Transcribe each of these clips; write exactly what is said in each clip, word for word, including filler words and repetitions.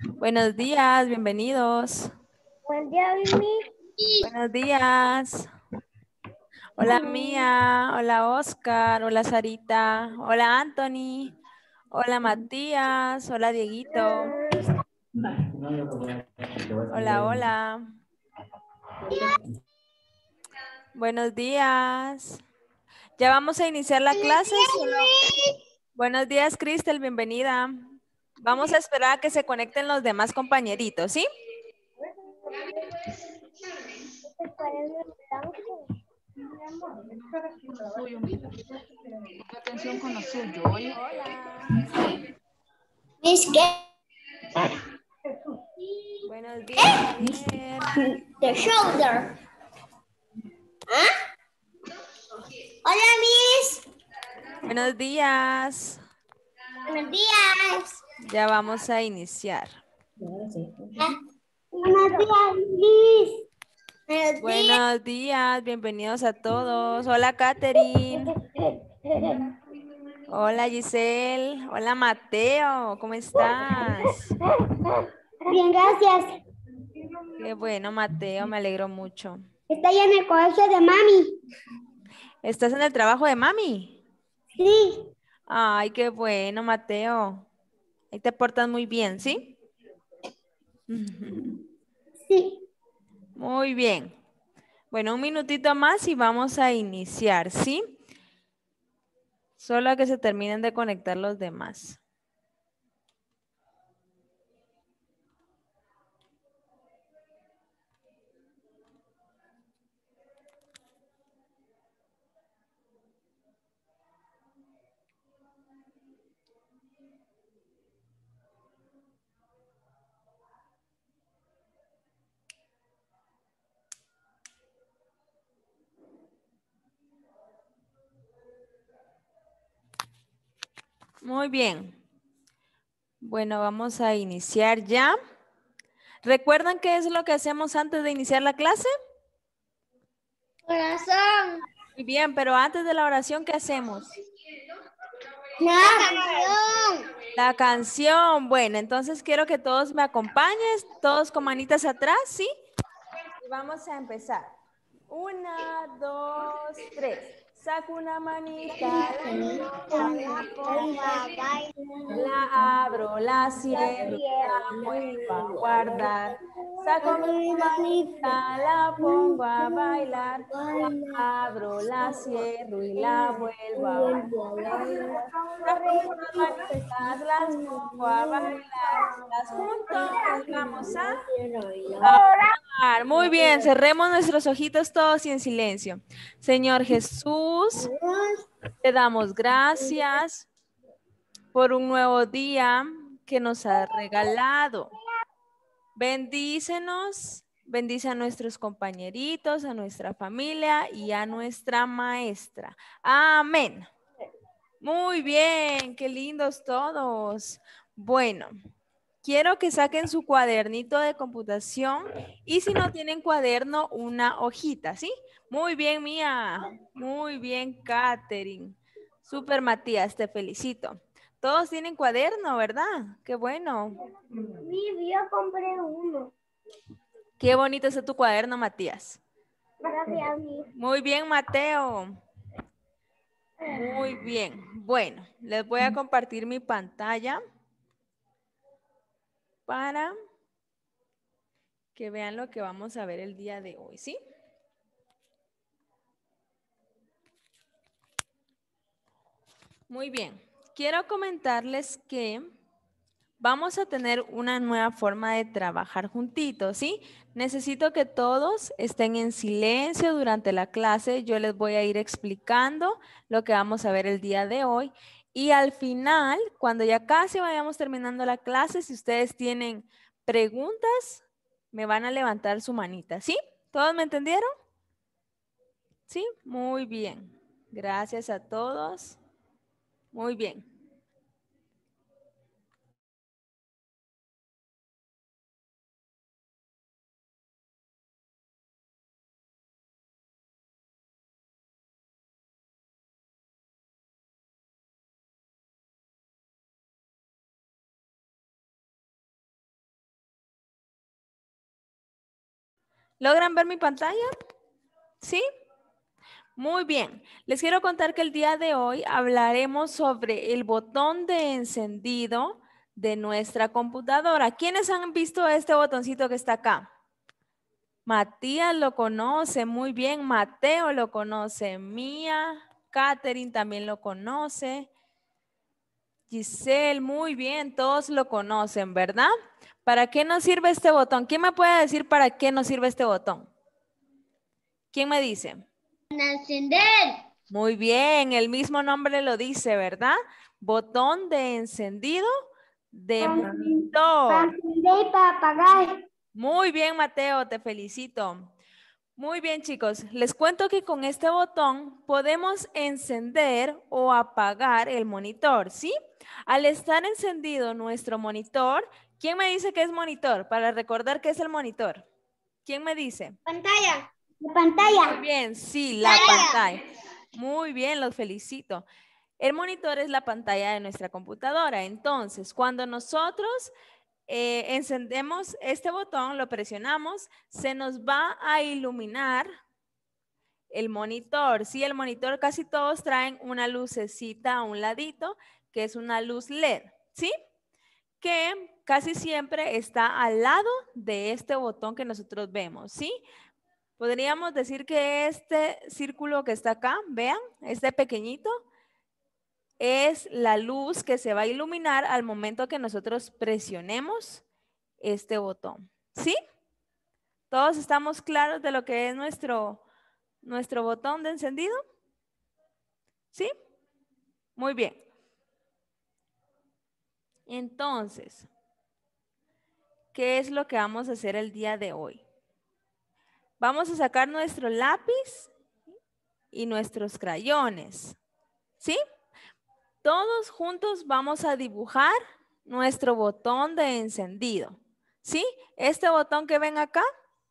Buenos días, bienvenidos. Buen día, Mimi. Buenos días. Hola Mía, hola Oscar, hola Sarita, hola Anthony, hola Matías, hola Dieguito, hola, hola. Buenos días. Ya vamos a iniciar la Buenos clase. días, Solo... Mimi. Buenos días, Cristel, bienvenida. Vamos a esperar a que se conecten los demás compañeritos, ¿sí? Este cuaderno es blanco. Suyo, mija. Ponga atención con lo suyo, oye. Hola. Miss, ¿qué? Buenos días, Javier. The shoulder. ¿Ah? Hola, Miss. Buenos días. Buenos días. Ya vamos a iniciar. Ah, buenos días, Miss. Buenos días. Buenos días, bienvenidos a todos. Hola, Katherine. Hola, Giselle. Hola, Mateo. ¿Cómo estás? Bien, gracias. Qué bueno, Mateo. Me alegro mucho. Está ya en el colegio de mami. ¿Estás en el trabajo de mami? Sí, Ay, qué bueno, Mateo. Ahí te portas muy bien, ¿sí? sí. Muy bien. Bueno, un minutito más y vamos a iniciar, ¿sí? Solo a que se terminen de conectar los demás. Muy bien. Bueno, vamos a iniciar ya. ¿Recuerdan qué es lo que hacemos antes de iniciar la clase? Corazón. Muy bien, pero antes de la oración, ¿qué hacemos? La canción. La canción. Bueno, entonces quiero que todos me acompañen, todos con manitas atrás, ¿sí? Y vamos a empezar. Una, dos, tres. Saco una manita, la pongo a La pongo a bailar. bailar. La abro, la La cierro, la cierro. vuelvo a guardar. Saco mi Mi manita. manita, la pongo a bailar. Baila. La abro, la cierro y la La vuelvo a vuelvo a guardar. bailar. Saco mis dos manitas, las pongo a bailar. Las junto y vamos a hablar. Muy bien, cerremos nuestros ojitos todos y en silencio. Señor Jesús, te damos gracias por un nuevo día que nos ha regalado. Bendícenos, bendice a nuestros compañeritos, a nuestra familia y a nuestra maestra. Amén. Muy bien, qué lindos todos. Bueno, quiero que saquen su cuadernito de computación y si no tienen cuaderno, una hojita, ¿sí? Muy bien, Mía. Muy bien, Katherine. Super Matías, te felicito. Todos tienen cuaderno, ¿verdad? Qué bueno. Mi, yo compré uno. Qué bonito es tu cuaderno, Matías. Gracias, mi. Muy bien, Mateo. Muy bien. Bueno, les voy a compartir mi pantalla para que vean lo que vamos a ver el día de hoy, ¿sí? Muy bien. Quiero comentarles que vamos a tener una nueva forma de trabajar juntitos, ¿sí? Necesito que todos estén en silencio durante la clase. Yo les voy a ir explicando lo que vamos a ver el día de hoy. Y al final, cuando ya casi vayamos terminando la clase, si ustedes tienen preguntas, me van a levantar su manita, ¿sí? ¿Todos me entendieron? Sí, muy bien. Gracias a todos. Muy bien. ¿Logran ver mi pantalla? ¿Sí? Muy bien. Les quiero contar que el día de hoy hablaremos sobre el botón de encendido de nuestra computadora. ¿Quiénes han visto este botoncito que está acá? Matías lo conoce muy bien, Mateo lo conoce, Mía, Catherine también lo conoce, Giselle, muy bien, todos lo conocen, ¿verdad? ¿Para qué nos sirve este botón? ¿Quién me puede decir para qué nos sirve este botón? ¿Quién me dice? Para encender. Muy bien, el mismo nombre lo dice, ¿verdad? Botón de encendido de Para monitor. encender y para apagar. Muy bien, Mateo, te felicito. Muy bien, chicos. Les cuento que con este botón podemos encender o apagar el monitor, ¿sí? Al estar encendido nuestro monitor, ¿quién me dice que es monitor? Para recordar qué es el monitor. ¿Quién me dice? Pantalla. La Muy pantalla. bien, sí, la pantalla. Muy bien, los felicito. El monitor es la pantalla de nuestra computadora. Entonces, cuando nosotros eh, encendemos este botón, lo presionamos, se nos va a iluminar el monitor. Sí, el monitor casi todos traen una lucecita a un ladito, que es una luz L E D, ¿sí? Que casi siempre está al lado de este botón que nosotros vemos, ¿sí? Podríamos decir que este círculo que está acá, vean, este pequeñito, es la luz que se va a iluminar al momento que nosotros presionemos este botón. ¿Sí? ¿Todos estamos claros de lo que es nuestro, nuestro botón de encendido? ¿Sí? Muy bien. Entonces, ¿qué es lo que vamos a hacer el día de hoy? Vamos a sacar nuestro lápiz y nuestros crayones. ¿Sí? Todos juntos vamos a dibujar nuestro botón de encendido. ¿Sí? Este botón que ven acá,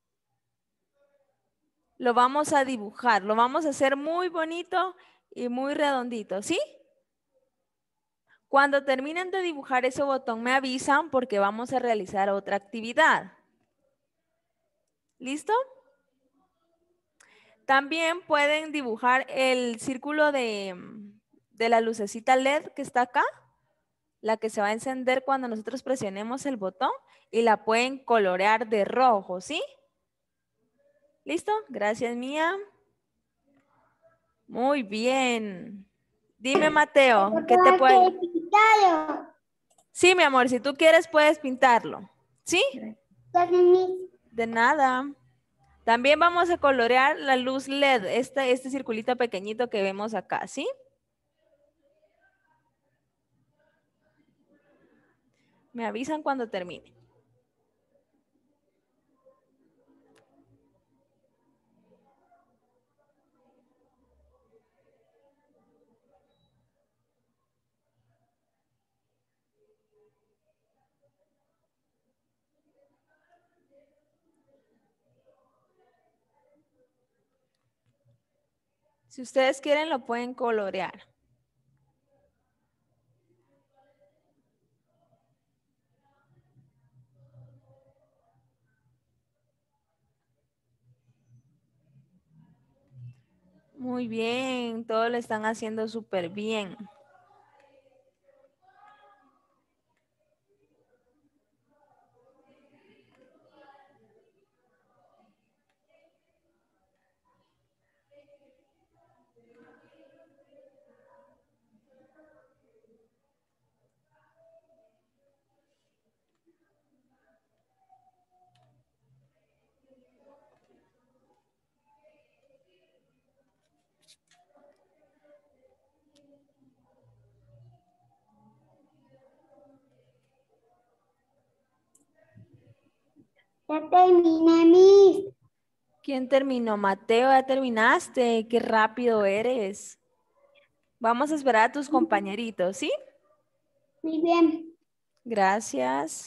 lo vamos a dibujar. Lo vamos a hacer muy bonito y muy redondito. ¿Sí? Cuando terminen de dibujar ese botón me avisan porque vamos a realizar otra actividad. ¿Listo? También pueden dibujar el círculo de, de la lucecita L E D que está acá, la que se va a encender cuando nosotros presionemos el botón y la pueden colorear de rojo, ¿sí? ¿Listo? Gracias, Mía. Muy bien. Dime, Mateo, ¿qué te puede...? Pintarlo. Sí, mi amor, si tú quieres puedes pintarlo. ¿Sí? Gracias, Miss. De nada. También vamos a colorear la luz L E D, este, este circulito pequeñito que vemos acá, ¿sí? Me avisan cuando termine. Si ustedes quieren, lo pueden colorear. Muy bien, todos lo están haciendo súper bien. Ya terminé, Miss. ¿Quién terminó? Mateo, ya terminaste. Qué rápido eres. Vamos a esperar a tus compañeritos, ¿sí? Muy bien. Gracias.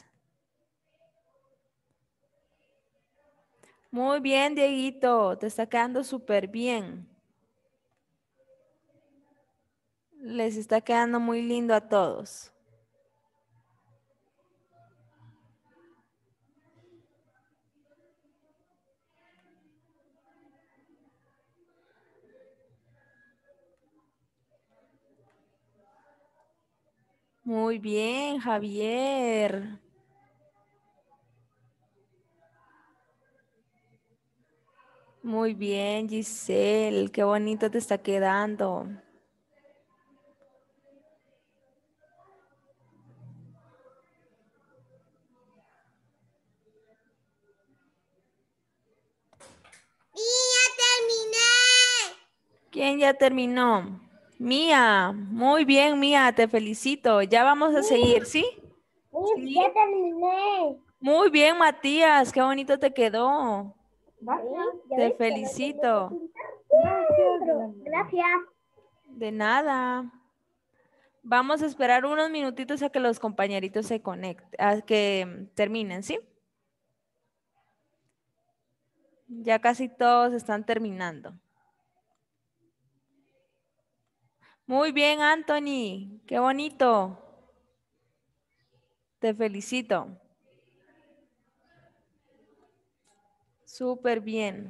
Muy bien, Dieguito. Te está quedando súper bien. Les está quedando muy lindo a todos. Muy bien, Javier. Muy bien, Giselle. Qué bonito te está quedando. ¿Quién ya terminó? Mía. Muy bien, Mía. Te felicito. Ya vamos a seguir, ¿sí? Miss, Sí. ya terminé. Muy bien, Matías. Qué bonito te quedó. ¿Ya Te viste? No tenía que felicito. pintar. Gracias. Gracias. De nada. Vamos a esperar unos minutitos a que los compañeritos se conecten, a que terminen, ¿sí? Ya casi todos están terminando. Muy bien, Anthony. Qué bonito. Te felicito. Súper bien.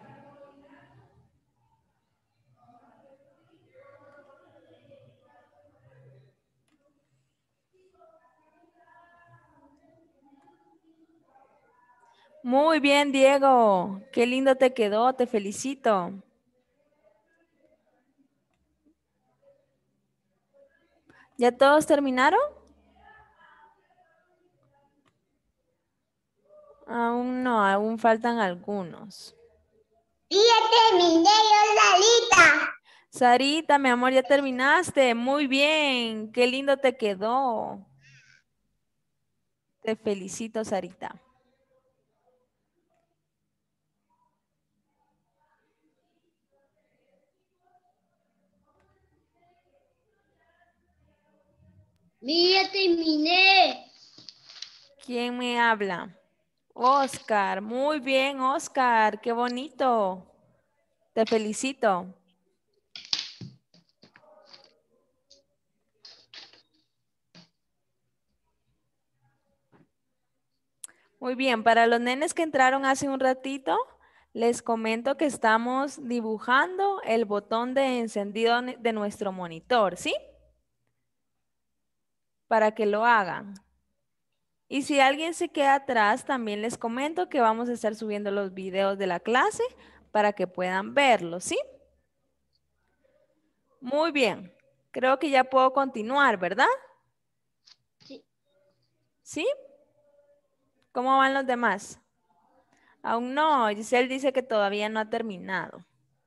Muy bien, Diego. Qué lindo te quedó. Te felicito. ¿Ya todos terminaron? Aún no, aún faltan algunos. Sí, ya terminé yo solita. Sarita, mi amor, ya terminaste. Muy bien. Qué lindo te quedó. Te felicito, Sarita. Mira, ya terminé. ¿Quién me habla? Oscar. Muy bien, Oscar. Qué bonito. Te felicito. Muy bien, para los nenes que entraron hace un ratito, les comento que estamos dibujando el botón de encendido ne- de nuestro monitor, ¿sí? Para que lo hagan. Y si alguien se queda atrás, también les comento que vamos a estar subiendo los videos de la clase para que puedan verlos, ¿sí? Muy bien. Creo que ya puedo continuar, ¿verdad? Sí. ¿Sí? ¿Cómo van los demás? Aún no, Giselle dice que todavía no ha terminado.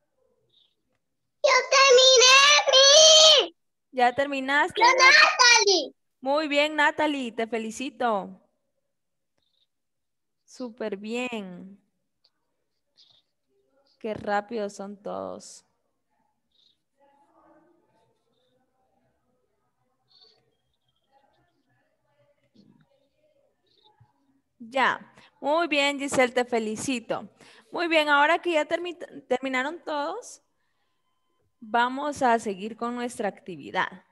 Yo terminé, Miss. ¿Ya terminaste, Yo Nat? Natalie. Muy bien, Natalie, te felicito. Súper bien. Qué rápidos son todos. Ya. Muy bien, Giselle, te felicito. Muy bien, ahora que ya termi- terminaron todos, vamos a seguir con nuestra actividad.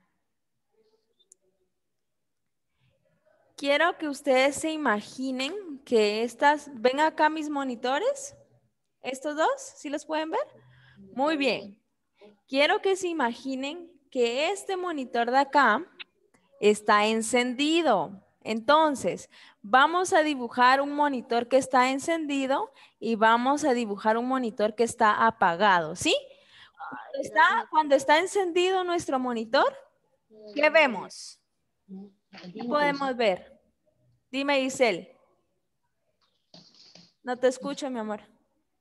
Quiero que ustedes se imaginen que estas, ven acá mis monitores, estos dos, ¿sí los pueden ver? Muy bien. Quiero que se imaginen que este monitor de acá está encendido. Entonces, vamos a dibujar un monitor que está encendido y vamos a dibujar un monitor que está apagado, ¿sí? Cuando está, cuando está encendido nuestro monitor, ¿qué vemos? ¿Qué podemos ver? Dime, Giselle. No te escucho, mi amor.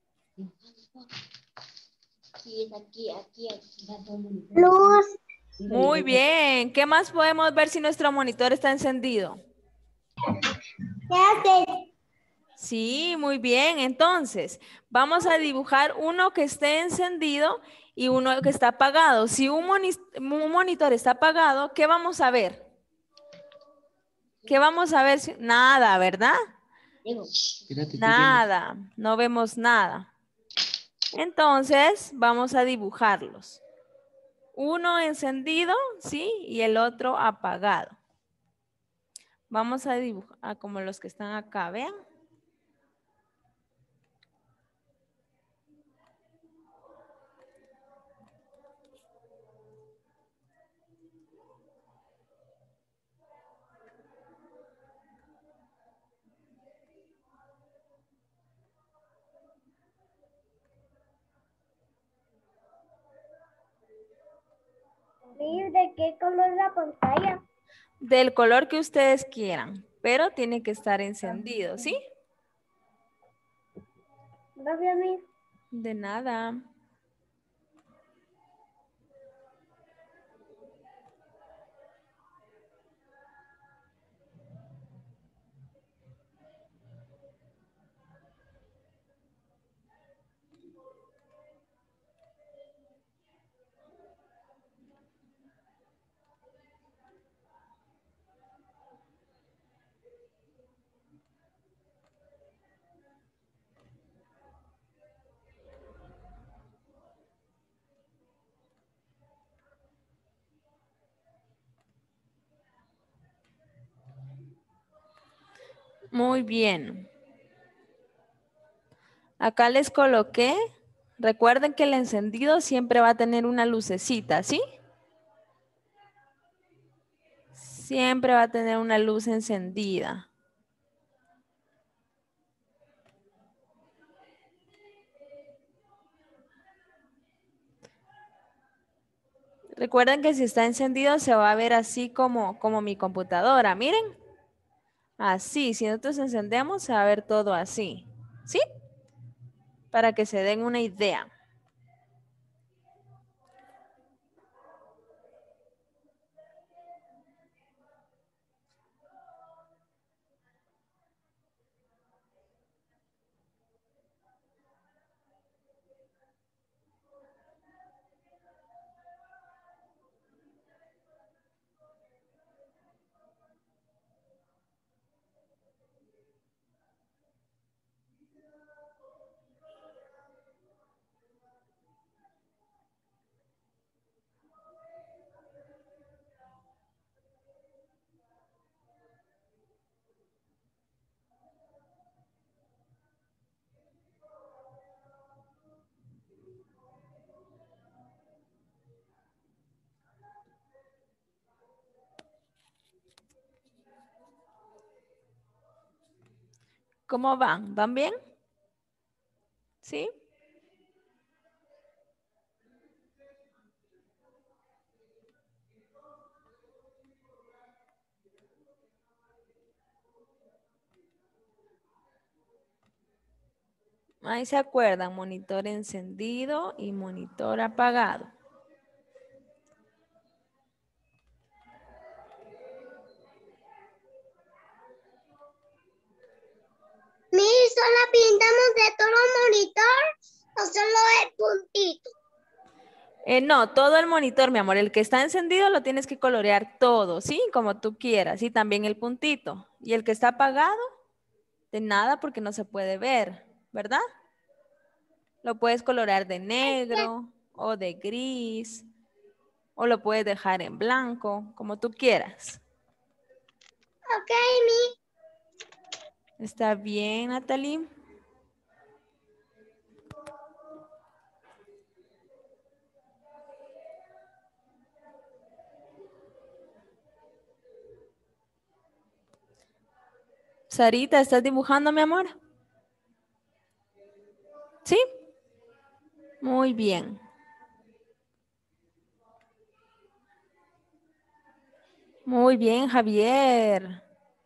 Aquí, aquí, aquí, aquí. Luz. Muy bien. ¿Qué más podemos ver si nuestro monitor está encendido? ¿Qué haces? Sí, muy bien. Entonces, vamos a dibujar uno que esté encendido y uno que está apagado. Si un, moni- un monitor está apagado, ¿qué vamos a ver? ¿Qué vamos a ver? si- Nada, ¿verdad? Nada, no vemos nada. Entonces, vamos a dibujarlos. Uno encendido, ¿sí? Y el otro apagado. Vamos a dibujar como los que están acá, vean. ¿De qué color la pantalla? Del color que ustedes quieran, pero tiene que estar encendido, ¿sí? Gracias, Miss. De nada. Muy bien. Acá les coloqué. Recuerden que el encendido siempre va a tener una lucecita, ¿sí? Siempre va a tener una luz encendida. Recuerden que si está encendido se va a ver así como, como mi computadora. Miren. Así, si nosotros encendemos se va a ver todo así. ¿Sí? Para que se den una idea. ¿Cómo van? ¿Van bien? ¿Sí? Ahí se acuerdan, monitor encendido y monitor apagado. Miss, ¿solo pintamos de todo el monitor o solo el puntito? Eh, no, todo el monitor, mi amor. El que está encendido lo tienes que colorear todo, ¿sí? Como tú quieras. Y también el puntito. Y el que está apagado, de nada porque no se puede ver, ¿verdad? Lo puedes colorear de negro o de gris. O lo puedes dejar en blanco, como tú quieras. Ok, Miss. ¿Está bien, Natalie? Sarita, ¿estás dibujando, mi amor? ¿Sí? Muy bien. Muy bien, Javier.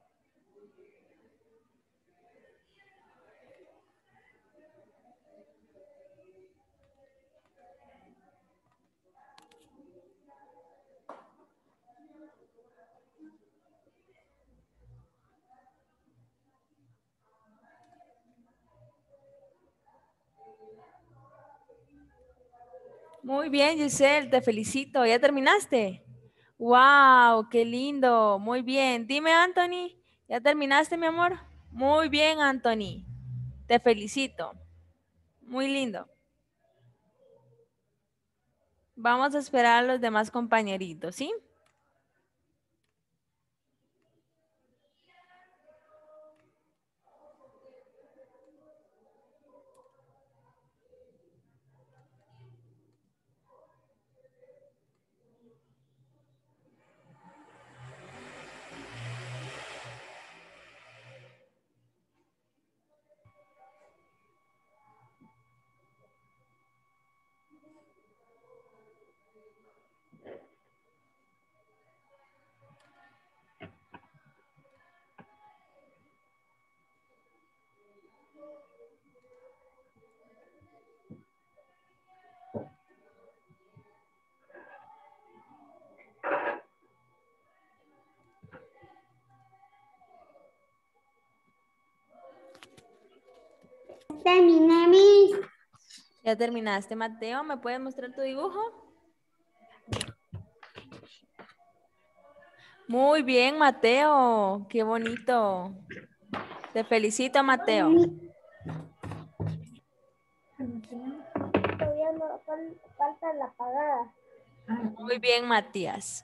Muy bien, Giselle, te felicito. ¿Ya terminaste? ¡Wow! ¡Qué lindo! Muy bien. Dime, Anthony, ¿ya terminaste, mi amor? Muy bien, Anthony. Te felicito. Muy lindo. Vamos a esperar a los demás compañeritos, ¿sí? terminé, Miss. ¿Ya terminaste, Mateo? ¿Me puedes mostrar tu dibujo? Muy bien, Mateo. Qué bonito. Te felicito, Mateo. Todavía no falta la pagada. Muy bien, Matías.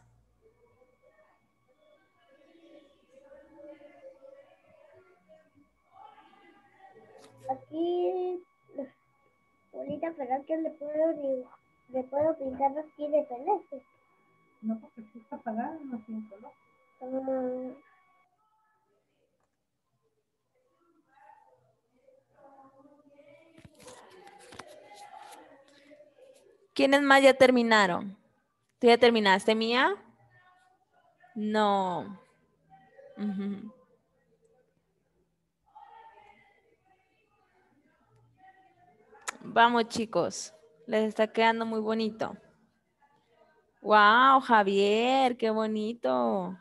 Aquí, ahorita, pero que le puedo dibujar, le puedo pintar los pies de celeste. No, porque si está apagada, no tiene color. Ah, ¿Quiénes más ya terminaron? ¿Tú ya terminaste, Mía? No. Ujú. Vamos, chicos. Les está quedando muy bonito. Wow, Javier, qué bonito.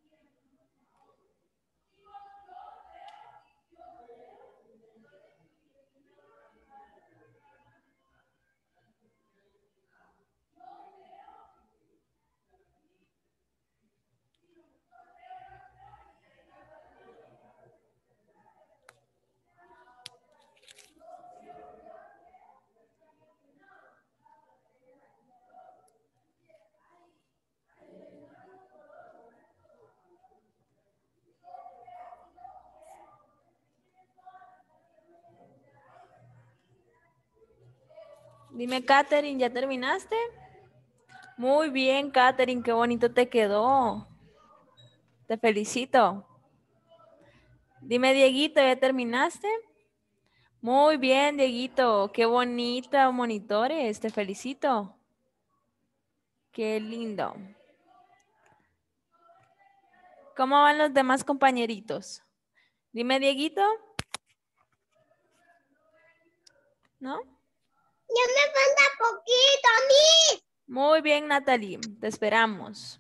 Dime, Katherine, ¿ya terminaste? Muy bien, Katherine, qué bonito te quedó. Te felicito. Dime, Dieguito, ¿ya terminaste? Muy bien, Dieguito, qué bonita monitores, te felicito. Qué lindo. ¿Cómo van los demás compañeritos? Dime, Dieguito. ¿No? ya me falta poquito, Miss. Muy bien, Natalie, te esperamos.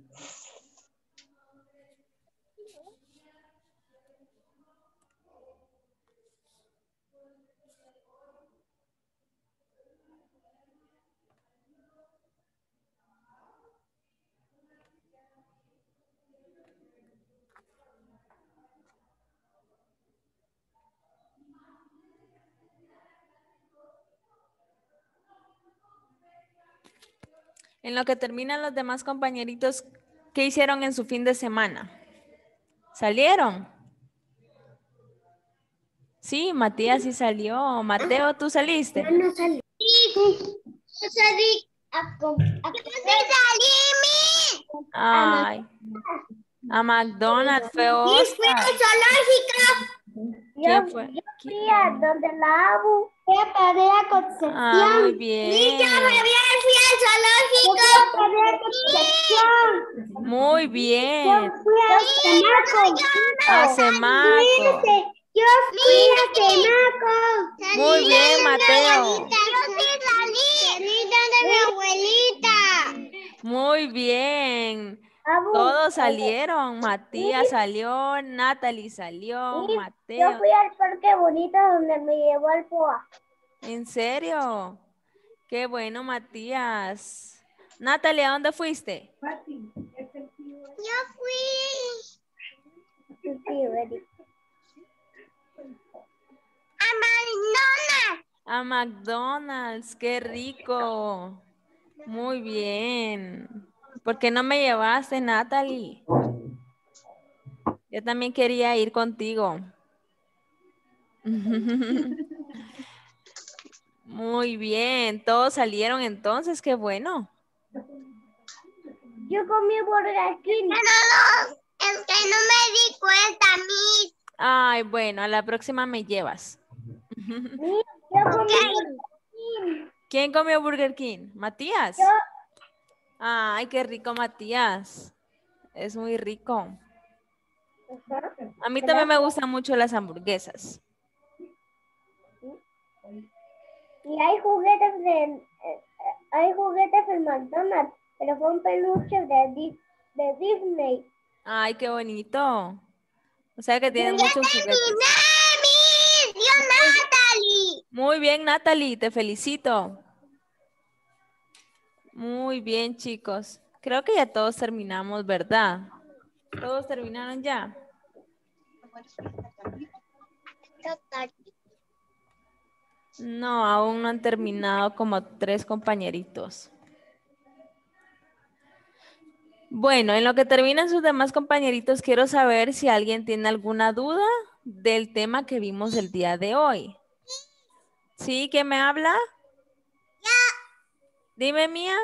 En lo que terminan los demás compañeritos, ¿qué hicieron en su fin de semana? ¿Salieron? Sí, Matías sí salió. Mateo, ¿tú saliste? Yo no salí. Sí, yo salí a comprar. Yo sí salí, Miss. Ay, a McDonald's fue Miss, fui Oscar. al zoológico. ¿Quién Yo, fue? yo ¿Quién? fui a donde la Abu. Fui a perder a Concepción. Ah, muy Miss, yo bien. también fui al zoológico. Yo fui a perder a Concepción. Muy Yo bien. fui a Semaco. A Semaco. Yo fui a Semaco. Muy bien, Mateo. Yo sí salí. Salí donde mi abuelita. Muy bien. Abu, Todos salieron. Matías salió, Natalie salió, Yo Mateo. fui al parque bonito donde me llevó el P O A. ¿En serio? Qué bueno, Matías. Natalie, ¿a dónde fuiste? Yo fui a McDonald's. A McDonald's, qué rico. Muy bien. ¿Por qué no me llevaste, Natalie? Yo también quería ir contigo. Muy bien, todos salieron entonces, qué bueno. Yo comí Burger King. No, es que no me di cuenta, Miss. Ay, bueno, a la próxima me llevas. Miss, yo comí Burger King. ¿Quién comió Burger King? ¿Matías? Yo. Ay, qué rico, Matías. Es muy rico. Ajá. A mí también me gustan mucho las hamburguesas. Y hay juguetes de, eh, hay juguetes en McDonald's, pero son peluches de, Di- de Disney. Ay, qué bonito. O sea que Yo tienen ya muchos juguetes. terminé, Miss. Yo, Muy bien, Natalie, te felicito. Muy bien, chicos. Creo que ya todos terminamos, ¿verdad? ¿Todos terminaron ya? No, aún no han terminado como tres compañeritos. Bueno, en lo que terminan sus demás compañeritos, quiero saber si alguien tiene alguna duda del tema que vimos el día de hoy. ¿Sí? ¿Quién me habla? Dime, Mía.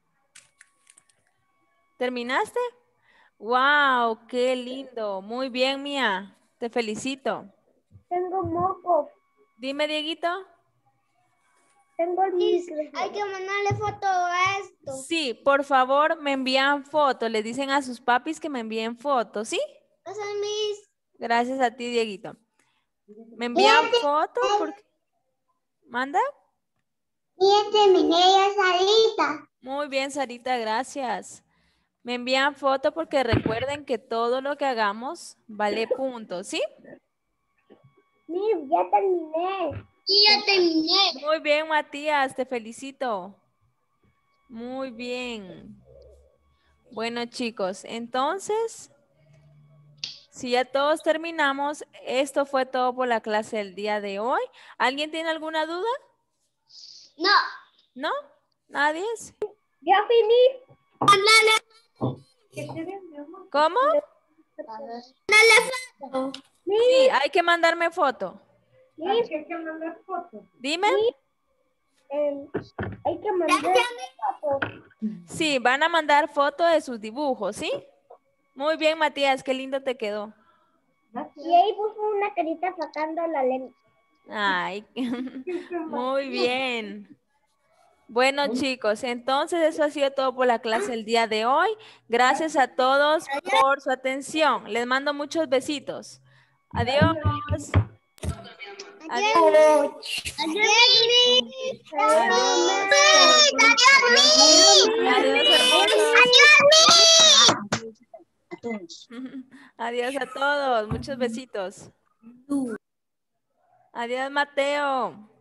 ¿Terminaste? ¡Wow! ¡Qué lindo! Muy bien, Mía. Te felicito. Tengo mocos. Dime, Dieguito. Tengo el micrófono. Hay que mandarle foto a esto. Sí, por favor, me envían fotos. Les dicen a sus papis que me envíen fotos, ¿sí? Gracias, Miss. Gracias a ti, Dieguito. ¿Me envían fotos? Porque... ¿Manda? Y terminé ya, Sarita. Muy bien, Sarita, gracias. Me envían fotos porque recuerden que todo lo que hagamos vale puntos, ¿sí? Miss, ya terminé. Sí, ya terminé. Muy bien, Matías, te felicito. Muy bien. Bueno, chicos, entonces, si ya todos terminamos, esto fue todo por la clase del día de hoy. ¿Alguien tiene alguna duda? No. ¿No? ¿Nadie? Ya finí. ¿Cómo? Sí, hay que mandarme foto. Miss, hay que mandar fotos. Dime. Eh, hay que mandar fotos. Sí, van a mandar foto de sus dibujos, ¿sí? Muy bien, Matías, qué lindo te quedó. Y ahí puso una carita sacando la lengua. Ay, muy bien. Bueno, chicos, entonces eso ha sido todo por la clase el día de hoy. Gracias a todos por su atención. Les mando muchos besitos. Adiós. Adiós. Adiós. Adiós, hermosos. Adiós a todos. Muchos besitos. Adiós, Mateo.